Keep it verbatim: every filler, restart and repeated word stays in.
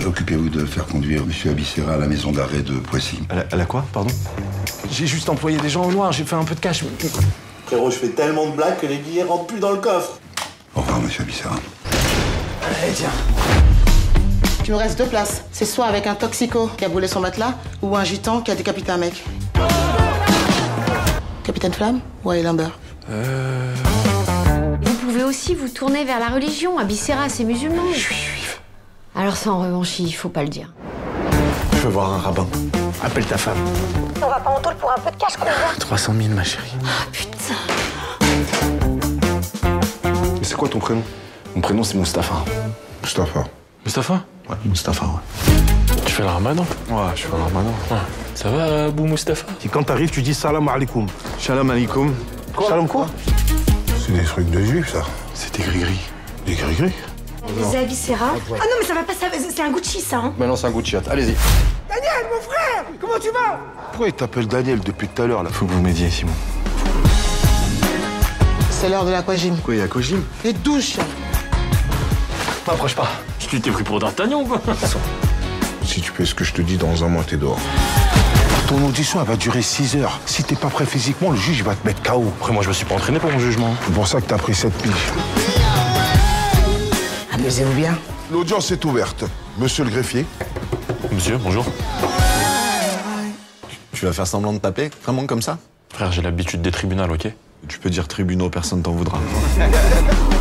Occupez-vous de faire conduire M. Abissera à la maison d'arrêt de Poissy. Elle a, elle a quoi, pardon? J'ai juste employé des gens au noir, j'ai fait un peu de cash. Frérot, je fais tellement de blagues que les billets rentrent plus dans le coffre. Au revoir, M. Abissera. Allez, tiens. Tu me restes deux places. C'est soit avec un toxico qui a brûlé son matelas, ou un gitan qui a décapité un mec. Capitaine Flamme ou Ali Lambert? Euh... Vous pouvez aussi vous tourner vers la religion. Abissera, c'est musulman. Je suis juif. Alors ça, en revanche, il faut pas le dire. Je veux voir un rabbin. Appelle ta femme. On va pas en tôle pour un peu de cash, combien? trois cent mille, ma chérie. Ah, putain. Mais c'est quoi ton prénom? Mon prénom, c'est Mustapha. Mustapha. Mustapha? Ouais, Mustapha, ouais. Tu fais le ramadan? Ouais, je fais un ramadan. Ouais. Ça va, Abou Mustapha? Et quand t'arrives, tu dis salam alaikum. Shalom alaikum. Salam quoi? C'est des trucs de juifs, ça. C'était gris-gris. Des gris-gris. Les Abissera. Ah non, mais ça va pas, ça- c'est un Gucci, ça, hein. Maintenant, c'est un Gucci. Allez-y. Pourquoi il t'appelle Daniel depuis tout à l'heure, là? Faut que vous m'aidiez, Simon. C'est l'heure de l'aquagym. Quoi, il y a Kojim? Les douches. M'approche pas. Tu t'es pris pour D'Artagnan ou quoi? Si tu fais ce que je te dis, dans un mois, t'es dehors. Ton audition, elle va durer six heures. Si t'es pas prêt physiquement, le juge va te mettre K O. Après, moi, je me suis pas entraîné pour mon jugement. C'est pour ça que t'as pris cette piges. Amusez-vous bien. L'audience est ouverte. Monsieur le greffier. Monsieur, bonjour. Tu vas faire semblant de taper, vraiment comme ça? Frère, j'ai l'habitude des tribunaux, ok? Tu peux dire tribunaux, personne t'en voudra.